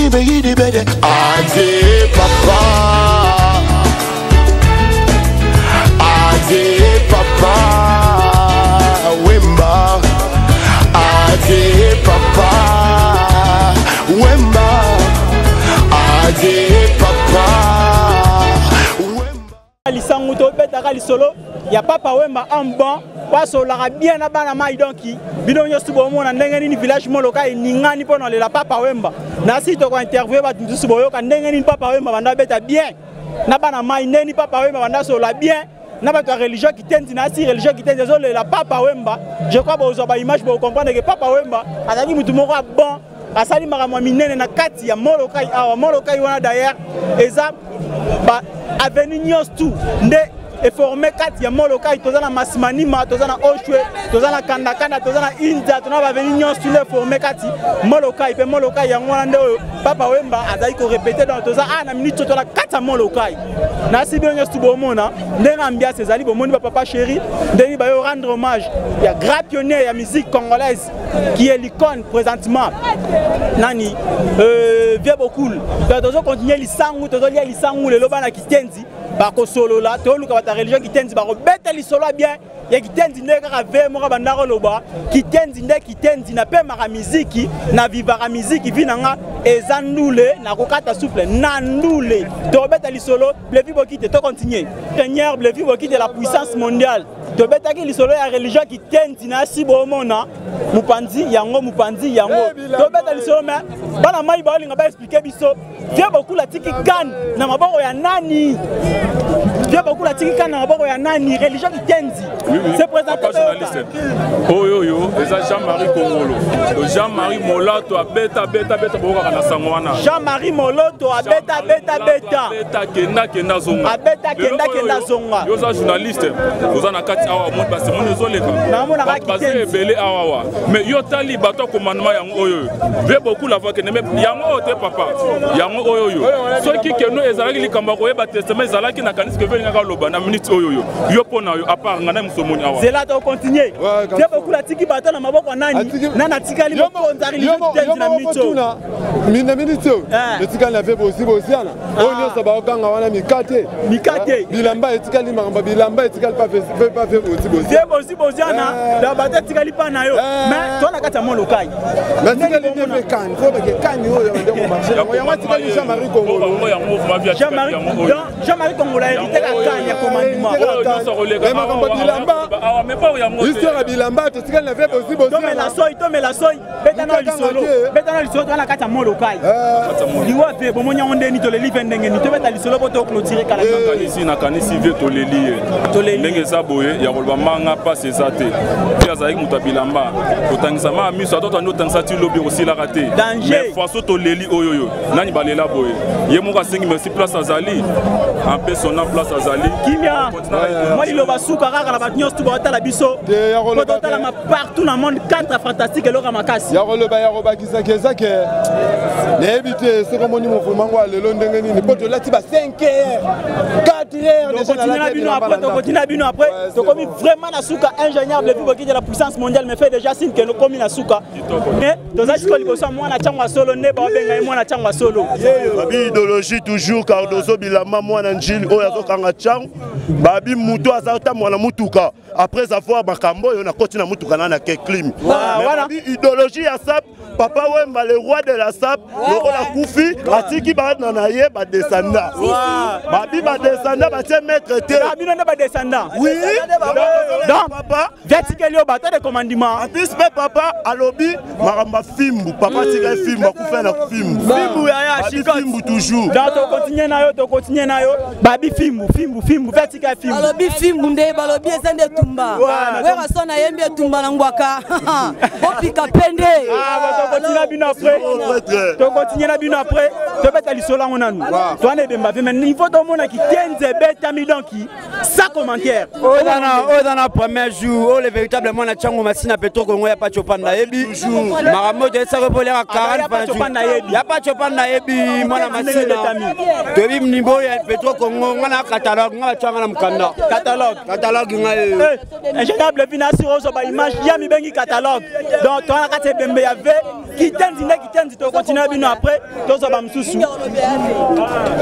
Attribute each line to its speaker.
Speaker 1: bigidi bede. Ade papa. Ade papa. Wemba. Ade papa. Wemba. Ade papa.
Speaker 2: Lisangu to betaka lisolo ya papa Wemba en bon paso la bien na bana mai donki bino nyosu bo mona ndenge ni village moloka ningani pona le la papa Wemba na si to ko interviewer ba ndusu boyo ka ndenge ni papa Wemba banda beta bien na bana mai ndeni papa Wemba banda so la bien na ba to religion qui tente na si religion qui tente zo le la papa Wemba je crois ba ozo ba image bo comprendre que papa Wemba azali mutu moko bon asali makamwa minene na kati ya molokai awa molokai wana d'ailleurs eza ba avenue nyos tout nde et formé 4 ya molokai tozana masimanima tozana oshwe tozana kandakanda tozana inja tona avenue nyos tout le formé 4 molokai pe molokai ya ngwana nde papa Wemba azali ko répéter dans toza na minute tola 4 molokai na si bien nyos tout bomona ndenga ambiance ezali bomoni papa chéri ndeni ba yo rendre hommage ya grand pionnier ya musique congolaise qui est l'icône présentement nani vieux beaucoup tozo continuer lisangu tozo lia lisangu le lobana kitenzi bako solo la toluka bata religion kitenzi bako beta lisolo bien ya kitenzi nde kaka ve mo banda ko loba kitenzi nde kitenzi na pe maka muziki na vivaka muziki vinanga ezandule na kokata souffle na ndule to beta lisolo blevi bokite to continuer Seigneur blevi bokite la puissance mondiale to beta ki lisolo ya religion kitenzi na sibo mona mupanzi yango to beta lisolo me bana mai ba linga ba expliquer biso vie beaucoup la tiki kan na maboko ya nani vie beaucoup la tiki kan na maboko ya nani religion kitenzi c'est présenté
Speaker 3: journaliste oyo eza Jean-Marie Kongolo Jean-Marie Moloto abeta boka na sangwana
Speaker 2: Jean-Marie Moloto abeta kenda zonga abeta kenda zonga
Speaker 3: yo za journaliste oza na kati awa mo parce que mon zoleka
Speaker 2: na mona ka kitenzi
Speaker 3: belé awa mais yo tali bato commandement yango oyo vie beaucoup la voix que ne yango te papa yango oyo soki keno ezalaki likamba ko yeba testament ezalaki na kanisi ke velinga ka loba na minute oyo yo pona yo apart ngana musomoni awa
Speaker 2: c'est là to continuer vie beaucoup la tiki bato na maboko nani nana tikali mo konzari li kitenzi na mito
Speaker 4: mina minute le tikali na vie bosiana oyo so ba okanga wana mikate bilamba etikali makamba bilamba etikali pa fe bosiana
Speaker 2: la bato tikali pa na yo mais to na kata mo lokai
Speaker 4: mais tikali ne kan ko ba ke kan yo yo ndeko marché yango tikali Jean-Marie Kongolo
Speaker 2: Jean-Marie Kongolo hérité la kanya commandement
Speaker 4: histoire ya bilamba to tikali na vie bosiana
Speaker 2: to me la soy betana lisolo to na kata mo lokai liwa ve bomonya ondeni to le livre ndenge ni to beta lisolo po to clôturer kala
Speaker 3: kanisi na kanisi vie to le lié ndenge za boye ya kolba manga passe ezate pia za muta bilamba to tangisa ma miso to ndo tangisa ti lobi aussi la raté mais façon to leli oyoyo nani balela boye ye mo ka singi merci place azali en persona place azali
Speaker 2: kimia moi il va souka kaka la batnyos to bota la biso ko to la ma partout dans le monde 4 fantastique lo ka makasi
Speaker 4: ya roba kisakeza ke n'ébite c'est comme on dit mon mango lelo ndenge nini poto lati ba 5 heures 4 heures déjà
Speaker 2: continue bino après to komi vraiment na souka ingénieur de vivre qui de la puissance mondiale mais fait déjà signe que no komi na souka mais to za chiko liboso moi na changwa solo ne ba benga moi na changwa solo
Speaker 1: babi idéologie toujours Cardozo bilama moi na njili oyo azokanga chang babi muto azata mwana mutuka après avoir makambo yo na koti na mutuka na ke clim voilà idéologie ya sap papa Wemba le roi de la sap lokola kufi atiki ba na ye ba descendant babi ba descendant ba te maître te
Speaker 2: bino ne ba descendant
Speaker 1: oui
Speaker 2: donc papa vertical yo bata de commandement
Speaker 1: en plus papa alobi maramba fimbu papa tika fimbu akufa na fimbu
Speaker 2: ya chikot
Speaker 1: fimbu toujours
Speaker 2: donc to continuer na yo babi fimbu vertical fimbu
Speaker 5: alobi fimbu nde balobi ezande tumba wera sona yembe tumba na ngwaka opika pende
Speaker 2: to continue na bino après tobeta lisolo ngo nanu toane bemba mais niveau to mona ki tenze beta mi donc ça commentaire
Speaker 6: dans premier jour le véritablement na chango masina Petro Congo ya pa chopanda yebi maramo de ça repolera 40 ya pa chopanda yebi mona masina tobi niveau ya Petro Congo ngana catalogue ngala changa na mkanda catalogue ngai
Speaker 2: ingénieur Binasi ozo ba image ya mi bengi catalogue donc to na kate bembe ya ve qui tenzi to continuer bino après tozo ba msusu